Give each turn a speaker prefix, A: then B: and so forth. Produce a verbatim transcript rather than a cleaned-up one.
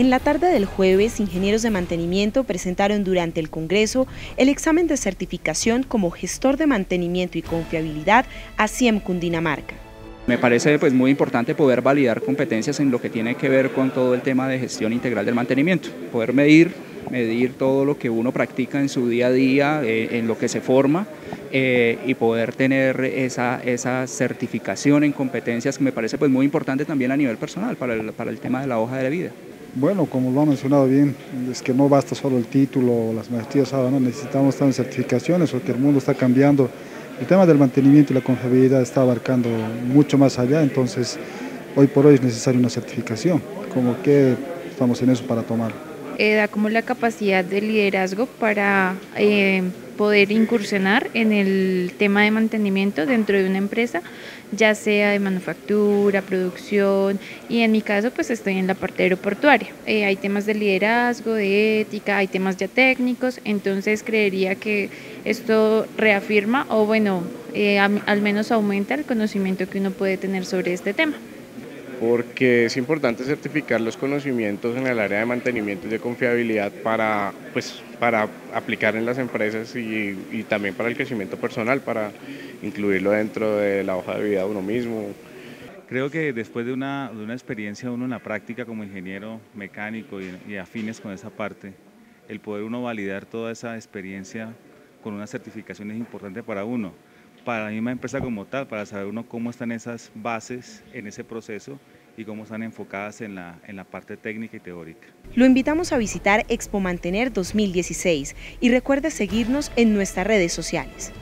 A: En la tarde del jueves, ingenieros de mantenimiento presentaron durante el Congreso el examen de certificación como gestor de mantenimiento y confiabilidad a C I E M Cundinamarca.
B: Me parece pues muy importante poder validar competencias en lo que tiene que ver con todo el tema de gestión integral del mantenimiento, poder medir, medir todo lo que uno practica en su día a día, eh, en lo que se forma eh, y poder tener esa, esa certificación en competencias que me parece pues muy importante también a nivel personal para el, para el tema de la hoja de vida.
C: Bueno, como lo ha mencionado bien, es que no basta solo el título o las maestrías, ahora no necesitamos también certificaciones porque el mundo está cambiando. El tema del mantenimiento y la confiabilidad está abarcando mucho más allá, entonces hoy por hoy es necesaria una certificación, como que estamos en eso para tomar.
D: Eh, da como la capacidad de liderazgo para eh, poder incursionar en el tema de mantenimiento dentro de una empresa, ya sea de manufactura, producción, y en mi caso pues estoy en la parte aeroportuaria. Eh, hay temas de liderazgo, de ética, hay temas ya técnicos, entonces creería que esto reafirma o bueno, eh, al menos aumenta el conocimiento que uno puede tener sobre este tema.
E: Porque es importante certificar los conocimientos en el área de mantenimiento y de confiabilidad para, pues, para aplicar en las empresas y, y también para el crecimiento personal, para incluirlo dentro de la hoja de vida de uno mismo.
F: Creo que después de una, de una experiencia uno en la práctica como ingeniero mecánico y, y afines con esa parte, el poder uno validar toda esa experiencia con una certificación es importante para uno, para la misma empresa como tal, para saber uno cómo están esas bases en ese proceso y cómo están enfocadas en la, en la parte técnica y teórica.
A: Lo invitamos a visitar Expo Mantener dos mil dieciséis y recuerde seguirnos en nuestras redes sociales.